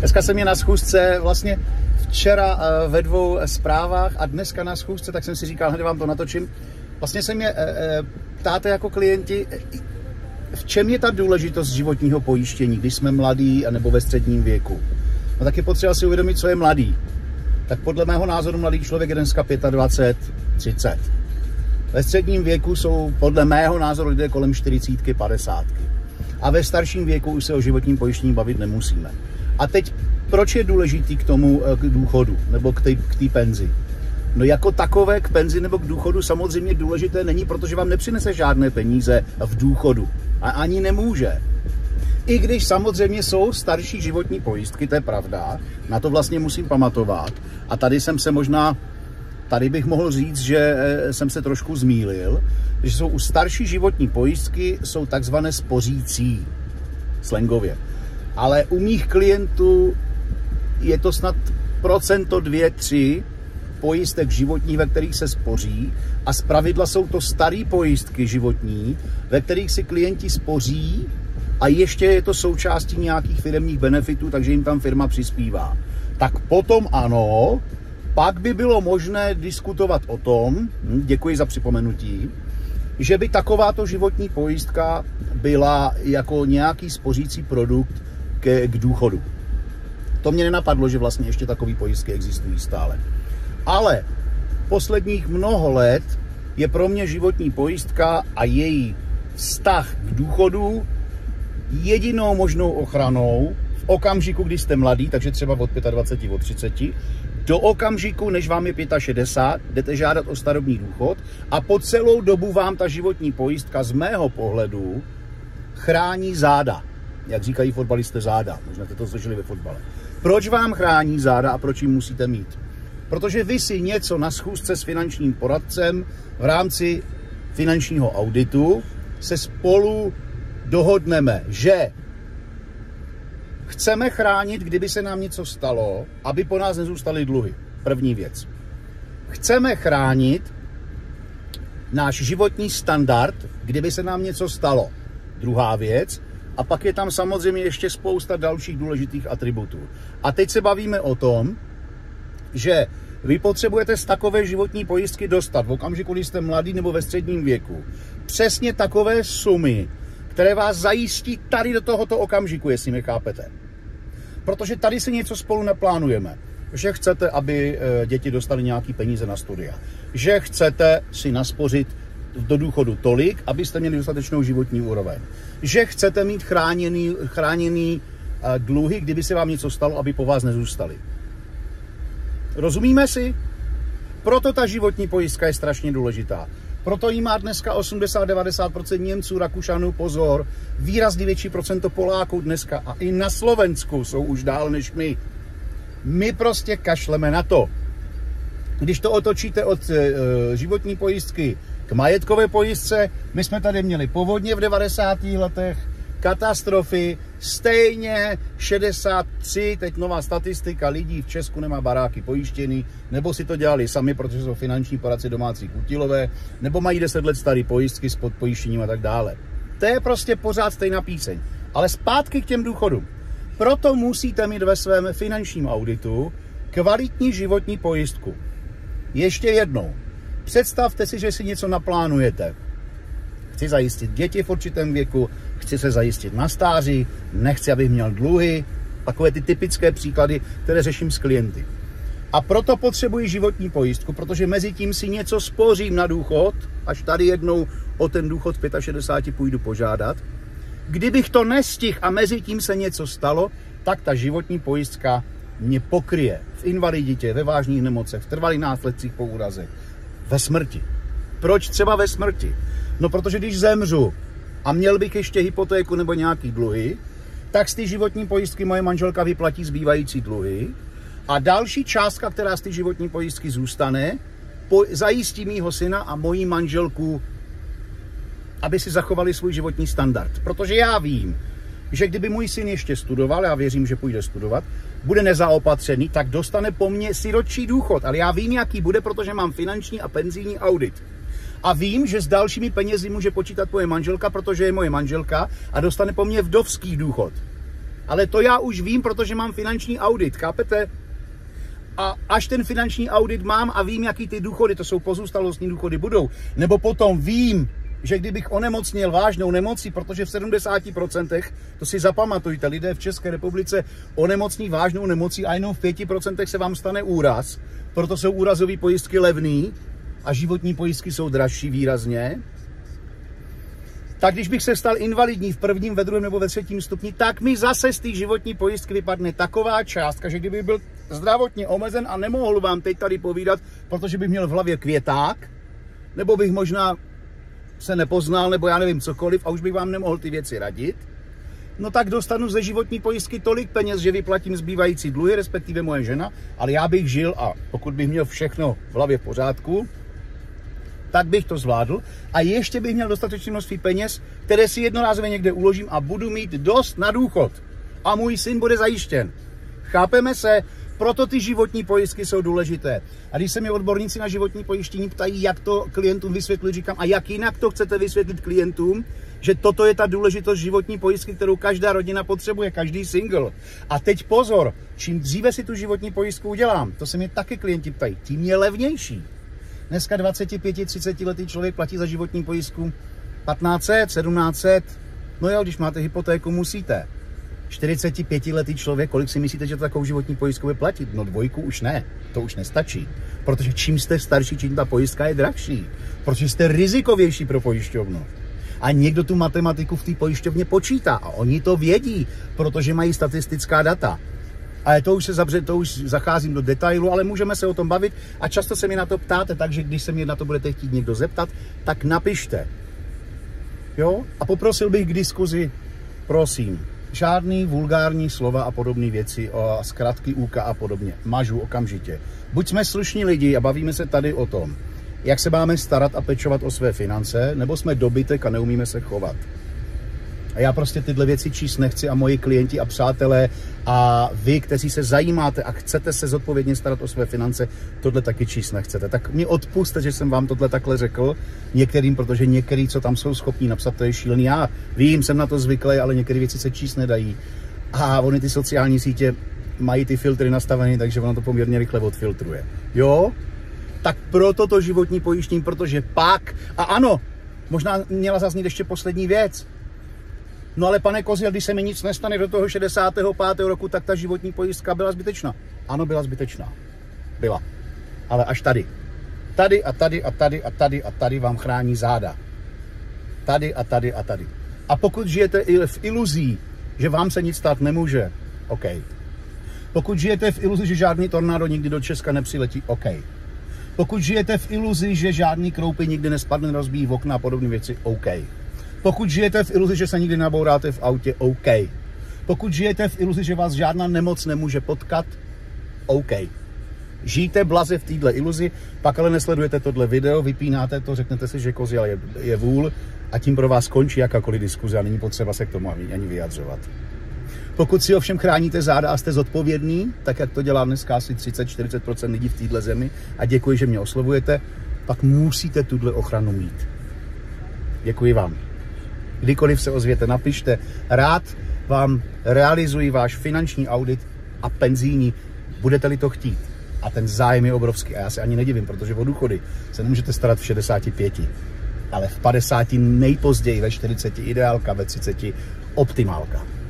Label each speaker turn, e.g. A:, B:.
A: Dneska jsem je na schůzce, vlastně včera ve 2 zprávách a dneska na schůzce, tak jsem si říkal, hned vám to natočím. Vlastně se mě ptáte jako klienti, v čem je ta důležitost životního pojištění, když jsme mladí anebo ve středním věku. No tak je potřeba si uvědomit, co je mladý. Tak podle mého názoru mladý člověk je dneska 25, 30. Ve středním věku jsou podle mého názoru lidé kolem 40, 50. A ve starším věku už se o životním pojištění bavit nemusíme. A teď, proč je důležitý k tomu k důchodu nebo k té penzi? No jako takové k penzi nebo k důchodu samozřejmě důležité není, protože vám nepřinese žádné peníze v důchodu. A ani nemůže. I když samozřejmě jsou starší životní pojistky, to je pravda, na to vlastně musím pamatovat. A tady bych mohl říct, že jsem se trošku zmýlil, že jsou u starší životní pojistky, jsou takzvané spořící, slangově. Ale u mých klientů je to snad procento 2-3 pojistek životních, ve kterých se spoří, a zpravidla jsou to staré pojistky životní, ve kterých si klienti spoří a ještě je to součástí nějakých firemních benefitů, takže jim tam firma přispívá. Tak potom ano, pak by bylo možné diskutovat o tom, děkuji za připomenutí, že by takováto životní pojistka byla jako nějaký spořící produkt k důchodu. To mě nenapadlo, že vlastně ještě takové pojistky existují stále. Ale posledních mnoho let je pro mě životní pojistka a její vztah k důchodu jedinou možnou ochranou v okamžiku, kdy jste mladý, takže třeba od 25, od 30, do okamžiku, než vám je 65, jdete žádat o starobní důchod a po celou dobu vám ta životní pojistka z mého pohledu chrání záda. Jak říkají fotbalisté, záda. Možná jste to slyšeli ve fotbale. Proč vám chrání záda a proč ji musíte mít? Protože vy si něco na schůzce s finančním poradcem v rámci finančního auditu se spolu dohodneme, že chceme chránit, kdyby se nám něco stalo, aby po nás nezůstaly dluhy. První věc. Chceme chránit náš životní standard, kdyby se nám něco stalo. Druhá věc. A pak je tam samozřejmě ještě spousta dalších důležitých atributů. A teď se bavíme o tom, že vy potřebujete z takové životní pojistky dostat v okamžiku, kdy jste mladý nebo ve středním věku přesně takové sumy, které vás zajistí tady do tohoto okamžiku, jestli mě chápete. Protože tady si něco spolu naplánujeme. Že chcete, aby děti dostali nějaký peníze na studia. Že chcete si naspořit do důchodu tolik, abyste měli dostatečnou životní úroveň. Že chcete mít chráněný dluhy, kdyby se vám něco stalo, aby po vás nezůstaly. Rozumíme si? Proto ta životní pojistka je strašně důležitá. Proto jí má dneska 80-90% Němců, Rakušanů, pozor, výrazně větší procento Poláků dneska a i na Slovensku jsou už dál než my. My prostě kašleme na to. Když to otočíte od životní pojistky k majetkové pojistce, my jsme tady měli povodně v 90. letech, katastrofy, stejně 63, teď nová statistika, lidí v Česku nemá baráky pojištěný, nebo si to dělali sami, protože jsou finanční poradci domácí kutilové, nebo mají 10 let starý pojistky s podpojištěním a tak dále. To je prostě pořád stejná píseň. Ale zpátky k těm důchodům. Proto musíte mít ve svém finančním auditu kvalitní životní pojistku. Ještě jednou. Představte si, že si něco naplánujete. Chci zajistit děti v určitém věku, chci se zajistit na stáří, nechci, abych měl dluhy. Takové ty typické příklady, které řeším s klienty. A proto potřebuji životní pojistku, protože mezi tím si něco spořím na důchod, až tady jednou o ten důchod v 65 půjdu požádat. Kdybych to nestihl a mezi tím se něco stalo, tak ta životní pojistka mě pokryje v invaliditě, ve vážných nemocech, v trvalých následcích po úraze, ve smrti. Proč třeba ve smrti? No protože když zemřu a měl bych ještě hypotéku nebo nějaký dluhy, tak z té životní pojistky moje manželka vyplatí zbývající dluhy a další částka, která z té životní pojistky zůstane, zajistí mýho syna a moji manželku, aby si zachovali svůj životní standard. Protože já vím, že kdyby můj syn ještě studoval, já věřím, že půjde studovat, bude nezaopatřený, tak dostane po mně sirotčí důchod. Ale já vím, jaký bude, protože mám finanční a penzijní audit. A vím, že s dalšími penězi může počítat moje manželka, protože je moje manželka a dostane po mně vdovský důchod. Ale to já už vím, protože mám finanční audit, chápete? A až ten finanční audit mám a vím, jaký ty důchody, to jsou pozůstalostní důchody, budou, nebo potom vím, že kdybych onemocněl vážnou nemocí, protože v 70%, to si zapamatujte, lidé v České republice onemocní vážnou nemocí a jenom v 5% se vám stane úraz, proto jsou úrazové pojistky levný a životní pojistky jsou dražší výrazně. Tak když bych se stal invalidní v prvním, ve druhém nebo ve třetím stupni, tak mi zase z té životní pojistky vypadne taková částka, že kdybych byl zdravotně omezen a nemohl vám teď tady povídat, protože bych měl v hlavě květák, nebo bych možná se nepoznal, nebo já nevím cokoliv a už bych vám nemohl ty věci radit, no tak dostanu ze životní pojistky tolik peněz, že vyplatím zbývající dluhy, respektive moje žena, ale já bych žil a pokud bych měl všechno v hlavě v pořádku, tak bych to zvládl a ještě bych měl dostatečné množství peněz, které si jednorázově někde uložím a budu mít dost na důchod. A můj syn bude zajištěn. Chápeme se? Proto ty životní pojistky jsou důležité. A když se mi odborníci na životní pojištění ptají, jak to klientům vysvětlit, říkám, a jak jinak to chcete vysvětlit klientům, že toto je ta důležitost životní pojistky, kterou každá rodina potřebuje, každý single. A teď pozor, čím dříve si tu životní pojistku udělám, to se mi taky klienti ptají, tím je levnější. Dneska 25-30 letý člověk platí za životní pojistku 1500, 1700, no jo, když máte hypotéku, musíte. 45letý člověk, kolik si myslíte, že to takovou životní pojistku bude platit? No 2 už ne, to už nestačí. Protože čím jste starší, čím ta pojistka je drahší. Protože jste rizikovější pro pojišťovnu. A někdo tu matematiku v té pojišťovně počítá a oni to vědí, protože mají statistická data. Ale to už zacházím do detailu, ale můžeme se o tom bavit a často se mi na to ptáte, takže když se mě na to budete chtít někdo zeptat, tak napište. Jo? A poprosil bych k diskuzi, prosím, žádný vulgární slova a podobné věci, zkratky UK a podobně. Mažu okamžitě. Buď jsme slušní lidi a bavíme se tady o tom, jak se máme starat a pečovat o své finance, nebo jsme dobytek a neumíme se chovat. A já prostě tyhle věci číst nechci a moji klienti a přátelé a vy, kteří se zajímáte a chcete se zodpovědně starat o své finance, tohle taky číst nechcete. Tak mi odpusťte, že jsem vám tohle takhle řekl některým, protože některý, co tam jsou schopní napsat, to je šílený. Já vím, jsem na to zvyklý, ale některé věci se číst nedají. A oni ty sociální sítě mají ty filtry nastavené, takže ono to poměrně rychle odfiltruje. Jo? Tak proto to životní pojištění, protože pak, a ano, možná měla zaznít ještě poslední věc. No ale pane Koziel, když se mi nic nestane do toho 65. roku, tak ta životní pojistka byla zbytečná. Ano, byla zbytečná. Byla. Ale až tady. Tady a tady a tady a tady a tady vám chrání záda. Tady a tady a tady. A pokud žijete i v iluzí, že vám se nic stát nemůže, OK. Pokud žijete v iluzi, že žádný tornádo nikdy do Česka nepřiletí, OK. Pokud žijete v iluzi, že žádný kroupy nikdy nespadne, nerozbíjí v okna a podobné věci, OK. Pokud žijete v iluzi, že se nikdy nabouráte v autě, OK. Pokud žijete v iluzi, že vás žádná nemoc nemůže potkat, OK. Žijte blaze v této iluzi, pak ale nesledujete tohle video, vypínáte to, řeknete si, že Koziel je vůl a tím pro vás končí jakákoliv diskuze a není potřeba se k tomu ani vyjadřovat. Pokud si ovšem chráníte záda a jste zodpovědný, tak jak to dělá dneska asi 30-40% lidí v této zemi, a děkuji, že mě oslovujete, pak musíte tuhle ochranu mít. Děkuji vám. Kdykoliv se ozvěte, napište. Rád vám realizuji váš finanční audit a penzijní, budete-li to chtít. A ten zájem je obrovský. A já se ani nedivím, protože o důchody se nemůžete starat v 65. Ale v 50 nejpozději, ve 40 ideálka, ve 30 optimálka.